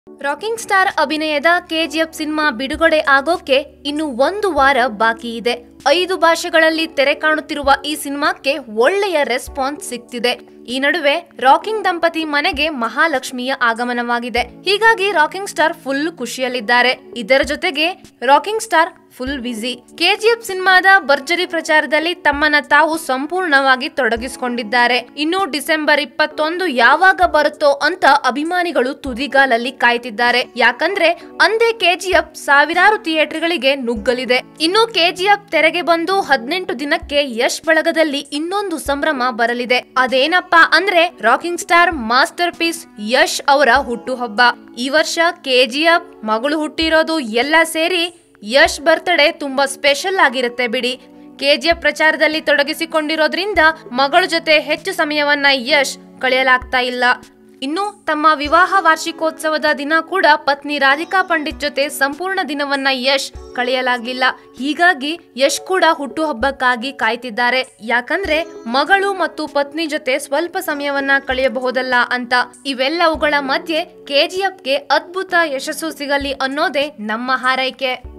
Rocking star ಅಭಿನಯದ KGF cinema ಬಿಡುಗಡೆ ಆಗೋಕೆ ಇನ್ನು 1 ವಾರ ಬಾಕಿ ಇದೆ. 5 ಭಾಷೆಗಳಲ್ಲಿ ತೆರೆ ಕಾಣುತ್ತಿರುವ ಈ ಸಿನಿಮಾಕ್ಕೆ ಒಳ್ಳೆಯ ರೆಸ್ಪಾನ್ಸ್ ಸಿಗ್ತಿದೆ. ಈ ನಡುವೆ ರಾಕಿಂಗ್ ದಂಪತಿ ಮನೆಗೆ ಮಹಾಲಕ್ಷ್ಮಿಯ ಆಗಮನವಾಗಿದೆ. ಹೀಗಾಗಿ ರಾಕಿಂಗ್ ಸ್ಟಾರ್ ಫುಲ್ ಖುಷಿಯಲ್ಲಿದ್ದಾರೆ. ಇದರ ಜೊತೆಗೆ rocking star full busy. KGF ಸಿನಿಮಾದ ಭರ್ಜರಿ ಪ್ರಚಾರದಲ್ಲಿ ತಮ್ಮನ್ನ ತಾವು ಸಂಪೂರ್ಣವಾಗಿ ತೊಡಗಿಸಿಕೊಂಡಿದ್ದಾರೆ. ಇನ್ನು ಡಿಸೆಂಬರ್ 21 ಯಾವಾಗ ಬರುತ್ತೋ ಅಂತ ಅಭಿಮಾನಿಗಳು ತುದಿಗಾಲಲ್ಲಿ ಕಾಯ್ತಿದ್ದಾರೆ. ಯಾಕಂದ್ರೆ ಅಂದೇ ಕೆಜಿಎಫ್ ಸಾವಿರಾರು ಥಿಯೇಟರ್ಗಳಿಗೆ ನುಗ್ಗಲಿದೆ. ಇನ್ನು ಕೆಜಿಎಫ್ ತೆರೆಗೆ ಬಂದು 18 ದಿನಕ್ಕೆ ಯಶ್ ಬಳಗದಲ್ಲಿ ಇನ್ನೊಂದು ಸಂಭ್ರಮ ಬರಲಿದೆ. ಅದೇನಪ್ಪಾ ಅಂದ್ರೆ rocking star masterpiece Yash ಅವರ ಹುಟ್ಟುಹಬ್ಬ. ಈ ವರ್ಷ ಕೆಜಿಎಫ್ ಮಗಳು ಹುಟ್ಟಿರೋದು ಎಲ್ಲ ಸೇರಿ ಯಶ್ ಬರ್ತ್ಡೇ ತುಂಬಾ ಸ್ಪೆಷಲ್ ಆಗಿರುತ್ತೆ ಬಿಡಿ. ಕೆಜಿಎಫ್ ಪ್ರಚಾರದಲ್ಲಿ ತೊಡಗಿಸಿಕೊಂಡಿರೋದ್ರಿಂದ ಮಗಳ ಜೊತೆ ಹೆಚ್ಚು ಸಮಯವನ್ನ ಯಶ್ ಕಳೆಯಲಾಗ್ತಾ ಇಲ್ಲ. ಇನ್ನು ತಮ್ಮ ವಿವಾಹ ವಾರ್ಷಿಕೋತ್ಸವದ ದಿನ ಕೂಡ ಪತ್ನಿ ರಾಧಿಕಾ ಪಂಡಿತ್ ಜೊತೆ ಸಂಪೂರ್ಣ ದಿನವನ್ನ ಯಶ್ ಕಳೆಯಲಾಗಿಲ್ಲ. ಹೀಗಾಗಿ ಯಶ್ ಕೂಡ ಹುಟ್ಟುಹಬ್ಬಕ್ಕಾಗಿ ಕಾಯ್ತಿದ್ದಾರೆ. ಯಾಕಂದ್ರೆ ಮಗಳು ಮತ್ತು ಪತ್ನಿ ಜೊತೆ ಸ್ವಲ್ಪ ಸಮಯವನ್ನ ಕಳೆಯಬಹುದಲ್ಲ ಅಂತ. ಇವೆಲ್ಲವುಗಳ ಮಧ್ಯೆ ಕೆಜಿಎಫ್ಗೆ ಅದ್ಭುತ ಯಶಸ್ಸು ಸಿಗಲಿ ಅನ್ನೋದೇ ನಮ್ಮ ಹಾರೈಕೆ.